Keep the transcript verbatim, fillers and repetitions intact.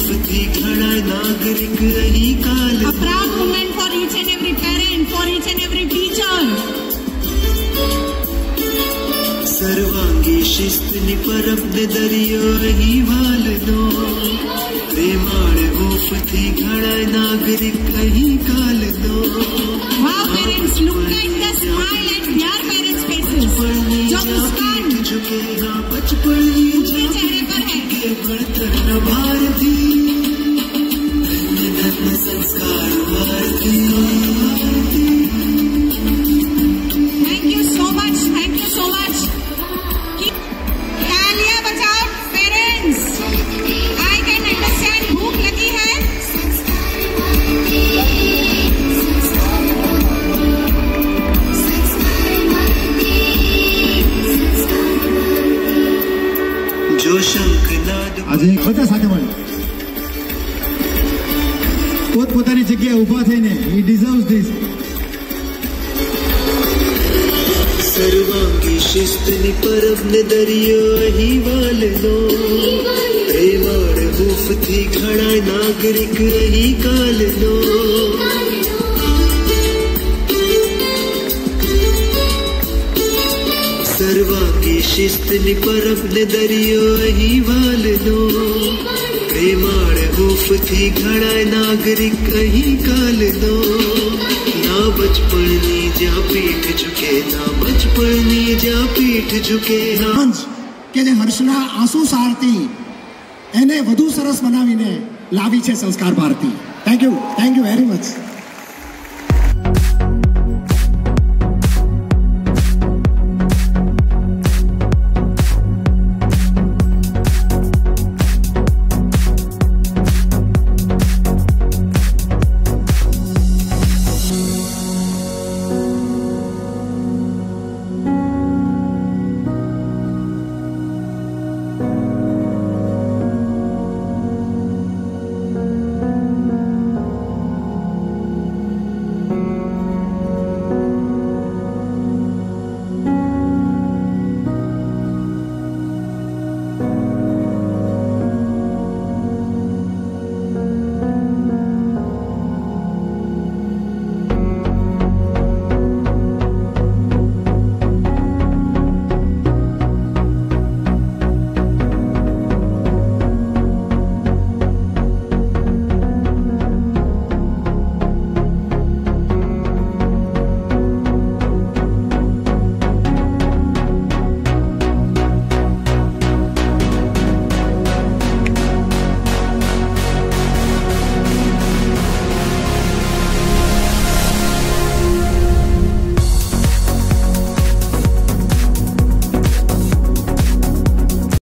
थी घड़ा नागरिक अही काल A proud moment for each and every parent, for each and every teacher. सर्वांगी शिस्त निपरप ने दरियो अही वाल दो प्रेमाण होप थी घड़ा नागरिक अही काल दो Wow, parents, look at the smile at their parents' faces. जो मुस्कान झुके हाँ बचपन उनके चेहरे पर है. बढ़तर न भारती धन्य धन्य संस्कार Bharti. Thank you so much. Thank you so much. तालियां बजाओ parents. I can understand भूख लगी है. जो શંખનાદ આજે બધા સાથે મળી પોતપોતાની જગ્યાએ ઊભા થઈને he deserves this. सर्वांगी शिस्त निपरप ने दरियो अही वाल दो प्रेमाण होप थी घड़ा नागरिक अही काल दो सर्वांगी शिस्त निपरप ने दरियो अही वाल दो प्रेमाण होप थी घड़ा नागरिक अही काल दो ना बचपनी जा पीठ झुके ना बचपनी जा पीठ झुके हाँ કે જે હર્ષના આંસુ સારતી એને વધુ સરસ બનાવીને લાવી છે Sanskar Bharati. Thank you thank you very much.